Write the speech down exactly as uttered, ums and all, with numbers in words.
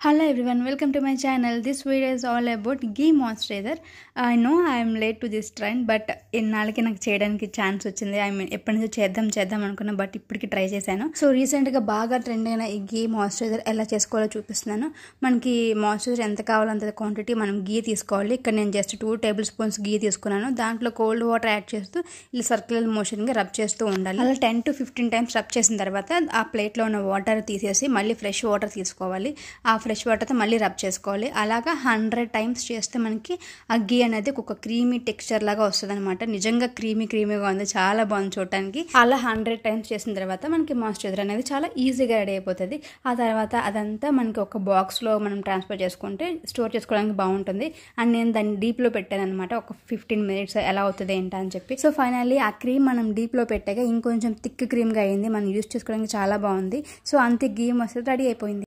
Hello everyone, welcome to my channel. This video is all about ghee moisturizer. I know I am late to this trend, but ఇన్నాళ్ళకి నాకు చేయడానికి chance వచ్చింది. I mean ఎప్పటి నుంచో చేద్దాం చేద్దాం అనుకున్నా, బట్ ఇప్పటికి ట్రై చేశాను. సో రీసెంట్గా బాగా ట్రెండ్ అయిన ఈ ఘీ మాయిశ్చరైజర్ ఎలా చేసుకోవాలో చూపిస్తున్నాను. మనకి మాయిశ్చరైజర్ ఎంత కావాలో అంత క్వాంటిటీ మనం ఘీ తీసుకోవాలి. ఇక్కడ నేను just two tablespoons ghee తీసుకున్నాను. దాంట్లో కోల్డ్ వాటర్ యాడ్ చేస్తూ ఇలా సర్క్యులర్ మోషన్గా రబ్ చేస్తూ ఉండాలి. అలా ten to fifteen times rub చేసిన తర్వాత ఆ ప్లేట్లో ఉన్న వాటర్ తీసేసి మళ్ళీ ఫ్రెష్ వాటర్ తీసుకోవాలి. ఆ ఫ్రెష్ వాటర్తో మళ్ళీ రబ్ చేసుకోవాలి. అలాగా హండ్రెడ్ టైమ్స్ చేస్తే మనకి ఆ ఘీ అనేది ఒక క్రీమీ టెక్స్చర్ లాగా వస్తుంది అనమాట. నిజంగా క్రీమీ క్రీమీగా ఉంది, చాలా బాగుంది చూడటానికి. అలా హండ్రెడ్ టైమ్స్ చేసిన తర్వాత మనకి మాయిశ్చరైజర్ అనేది చాలా ఈజీగా రెడీ అయిపోతుంది. ఆ తర్వాత అదంతా మనకి ఒక బాక్స్లో మనం ట్రాన్స్ఫర్ చేసుకుంటే స్టోర్ చేసుకోవడానికి బాగుంటుంది. అండ్ నేను దాన్ని డీప్లో పెట్టాను అనమాట, ఒక ఫిఫ్టీన్ మినిట్స్ ఎలా అవుతుంది ఏంటా అని చెప్పి. సో ఫైనల్లీ ఆ క్రీమ్ మనం డీప్లో పెట్టాక ఇంకొంచెం థిక్ క్రీమ్గా అయింది. మనం యూస్ చేసుకోవడానికి చాలా బాగుంది. సో అంతే ఘీ మాయిశ్చరైజర్ రెడీ అయిపోయింది.